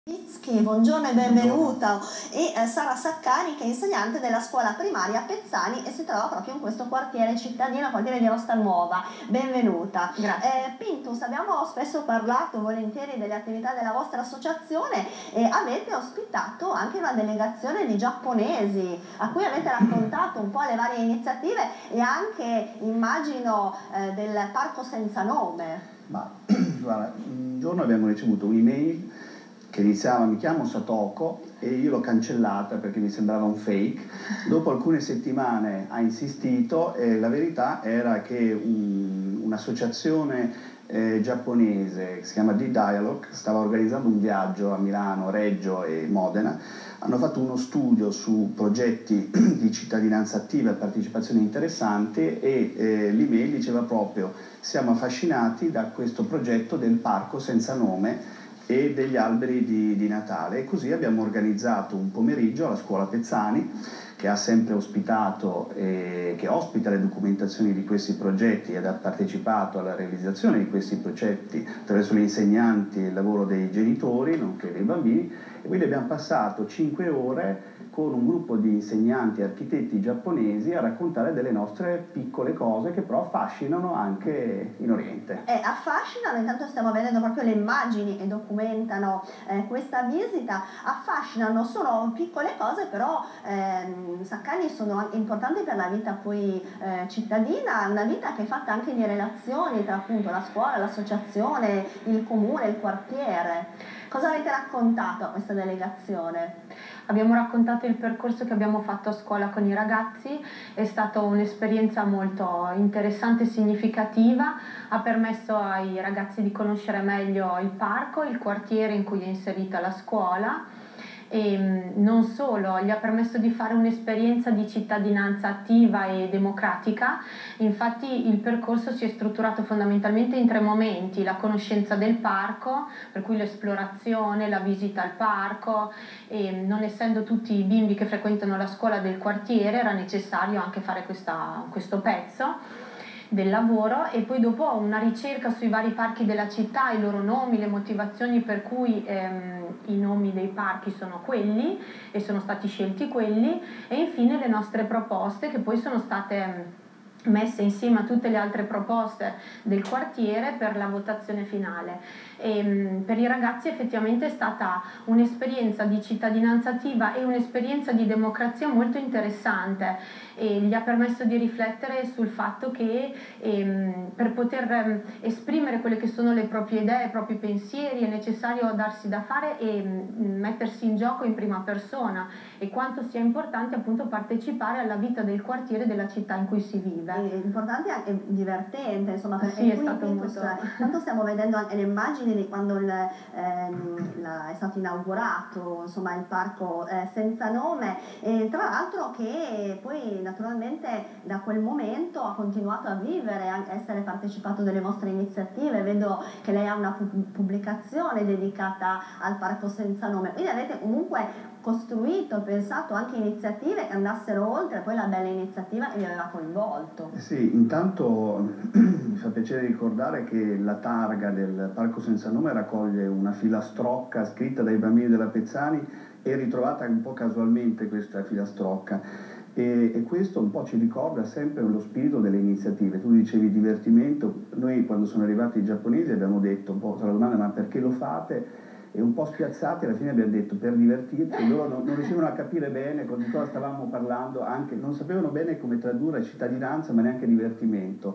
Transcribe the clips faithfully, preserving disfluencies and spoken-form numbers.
Mitski, buongiorno e benvenuta. Buongiorno. E eh, Sara Saccani, che è insegnante della scuola primaria Pezzani e si trova proprio in questo quartiere cittadino, quartiere di Rosta Nuova. Benvenuta. Grazie. Eh, Pintus, abbiamo spesso parlato volentieri delle attività della vostra associazione e avete ospitato anche una delegazione di giapponesi a cui avete raccontato un po' le varie iniziative e anche, immagino, eh, del parco senza nome. Ma guarda, un giorno abbiamo ricevuto un'email che iniziava "mi chiamo Satoko" e io l'ho cancellata perché mi sembrava un fake. Dopo alcune settimane ha insistito e la verità era che un, un'associazione eh, giapponese che si chiama D-Dialogue stava organizzando un viaggio a Milano, Reggio e Modena. Hanno fatto uno studio su progetti di cittadinanza attiva e partecipazione interessanti e eh, l'email diceva proprio: siamo affascinati da questo progetto del parco senza nome e degli alberi di, di Natale. E così abbiamo organizzato un pomeriggio alla scuola Pezzani, che ha sempre ospitato e che ospita le documentazioni di questi progetti ed ha partecipato alla realizzazione di questi progetti attraverso gli insegnanti e il lavoro dei genitori nonché dei bambini. E quindi abbiamo passato cinque ore con un gruppo di insegnanti e architetti giapponesi a raccontare delle nostre piccole cose che però affascinano anche in Oriente. Eh, affascinano, intanto stiamo vedendo proprio le immagini che documentano eh, questa visita, affascinano, sono piccole cose però ehm, Saccani sono anche importanti per la vita poi eh, cittadina, una vita che è fatta anche di relazioni tra appunto la scuola, l'associazione, il comune, il quartiere. Cosa avete raccontato a questa delegazione? Abbiamo raccontato il percorso che abbiamo fatto a scuola con i ragazzi, è stata un'esperienza molto interessante e significativa, ha permesso ai ragazzi di conoscere meglio il parco, il quartiere in cui è inserita la scuola. E non solo, gli ha permesso di fare un'esperienza di cittadinanza attiva e democratica. Infatti il percorso si è strutturato fondamentalmente in tre momenti: la conoscenza del parco, per cui l'esplorazione, la visita al parco, e non essendo tutti i bimbi che frequentano la scuola del quartiere era necessario anche fare questa, questo pezzo del lavoro, e poi dopo una ricerca sui vari parchi della città, i loro nomi, le motivazioni per cui ehm, i nomi dei parchi sono quelli e sono stati scelti quelli, e infine le nostre proposte che poi sono state messe insieme a tutte le altre proposte del quartiere per la votazione finale. E, per i ragazzi effettivamente è stata un'esperienza di cittadinanza attiva e un'esperienza di democrazia molto interessante, e gli ha permesso di riflettere sul fatto che ehm, per poter ehm, esprimere quelle che sono le proprie idee, i propri pensieri, è necessario darsi da fare e mh, mettersi in gioco in prima persona, e quanto sia importante appunto partecipare alla vita del quartiere, della città in cui si vive. È importante e anche divertente, insomma, perché sì, è qui stato Pintus, molto... tanto stiamo vedendo anche le immagini di quando il, ehm, la, è stato inaugurato, insomma, il parco eh, senza nome, e tra l'altro che poi naturalmente da quel momento ha continuato a vivere, a essere partecipato delle vostre iniziative. Vedo che lei ha una pubblicazione dedicata al parco senza nome, quindi avete comunque costruito, pensato anche iniziative che andassero oltre poi la bella iniziativa che vi aveva coinvolto. Sì, intanto mi fa piacere ricordare che la targa del Parco Senza Nome raccoglie una filastrocca scritta dai bambini della Pezzani e ritrovata un po' casualmente questa filastrocca. E, e questo un po' ci ricorda sempre lo spirito delle iniziative. Tu dicevi divertimento, noi quando sono arrivati i giapponesi abbiamo detto un po' la domanda: ma perché lo fate? E un po' spiazzati alla fine abbiamo detto per divertirci. Loro non, non riuscivano a capire bene di cosa stavamo parlando, anche non sapevano bene come tradurre cittadinanza ma neanche divertimento.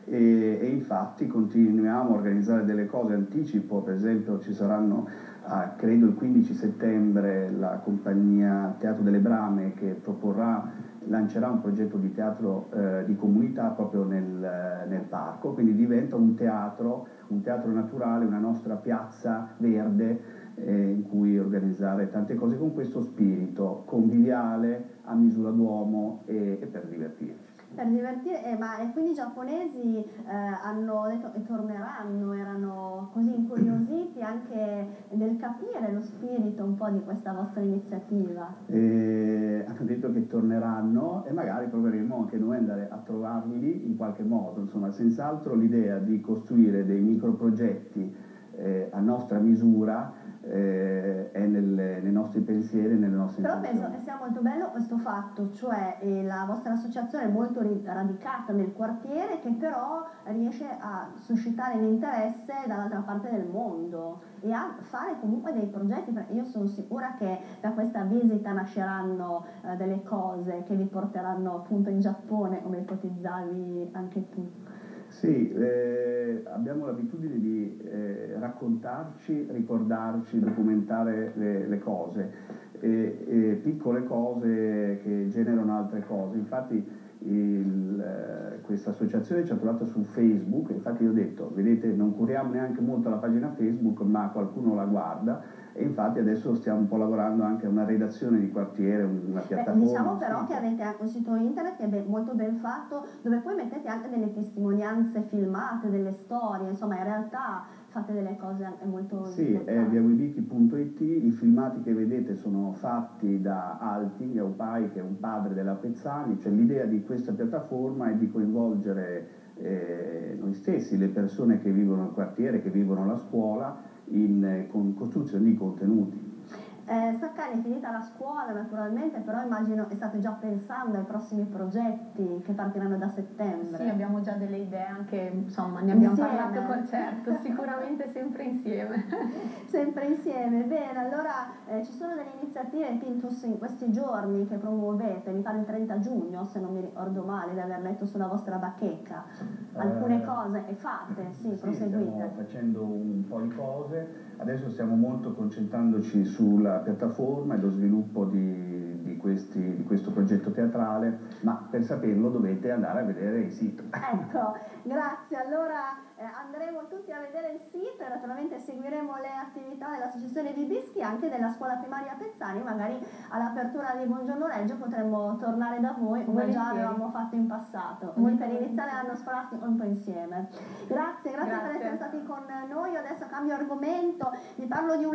E, e infatti continuiamo a organizzare delle cose. Anticipo, per esempio ci saranno ah, credo il quindici settembre la compagnia Teatro delle Brame che proporrà lancerà un progetto di teatro eh, di comunità proprio nel, nel parco, quindi diventa un teatro, un teatro naturale, una nostra piazza verde eh, in cui organizzare tante cose con questo spirito conviviale, a misura d'uomo e, e per divertirci. Per divertire, eh, ma e quindi i giapponesi eh, hanno detto che torneranno, erano così incuriositi anche nel capire lo spirito un po' di questa vostra iniziativa? E hanno detto che torneranno e magari proveremo anche noi ad andare a trovarli in qualche modo. Insomma, senz'altro l'idea di costruire dei microprogetti eh, a nostra misura eh, è nel, nei nostri pensieri e nelle nostre Però intenzioni. penso che sia molto bello questo fatto, cioè eh, la vostra associazione è molto ri- radicata nel quartiere, che però riesce a suscitare l'interesse dall'altra parte del mondo e a fare comunque dei progetti, perché io sono sicura che da questa visita nasceranno eh, delle cose che vi porteranno appunto in Giappone, come ipotizzavi anche tu. Sì, eh, abbiamo l'abitudine di eh, raccontarci, ricordarci, documentare le, le cose, e, e piccole cose che generano altre cose. Infatti il, eh, questa associazione ci ha trovato su Facebook, infatti io ho detto, vedete, non curiamo neanche molto la pagina Facebook, ma qualcuno la guarda. E infatti adesso stiamo un po' lavorando anche a una redazione di quartiere, una piattaforma. Beh, diciamo però che avete anche un sito internet che è ben, molto ben fatto, dove poi mettete anche delle testimonianze filmate, delle storie, insomma in realtà fate delle cose anche molto sì, importanti. è viawibiki punto it, i filmati che vedete sono fatti da Alti Yaupai, che è un padre della Pezzani. Cioè, l'idea di questa piattaforma è di coinvolgere eh, noi stessi, le persone che vivono il quartiere, che vivono la scuola, in eh, con costruzione di contenuti. Eh, Saccani è finita la scuola naturalmente, però immagino che state già pensando ai prossimi progetti che partiranno da settembre. Sì, abbiamo già delle idee, anche insomma ne abbiamo Insieme. parlato con certo, sicuramente sempre insieme. Sempre insieme, bene, allora eh, ci sono delle iniziative Pintus in questi giorni che promuovete, mi pare il trenta giugno se non mi ricordo male di aver letto sulla vostra bacheca, alcune Eh, cose e fate, sì, sì, proseguite. Stiamo facendo un po' di cose, adesso stiamo molto concentrandoci sulla piattaforma e lo sviluppo di, di, questi, di questo progetto teatrale, ma per saperlo dovete andare a vedere il sito. Ecco, grazie, allora eh, andremo tutti a vedere il sito e naturalmente seguiremo le attività dell'associazione Bibischi, anche della scuola primaria Pezzani, magari all'apertura di Buongiorno Reggio potremmo tornare da voi come già avevamo fatto in passato, Molto per iniziare l'anno scolastico un po' insieme. Grazie, grazie, Grazie. per essere stati con noi. Io adesso cambio argomento, vi parlo di un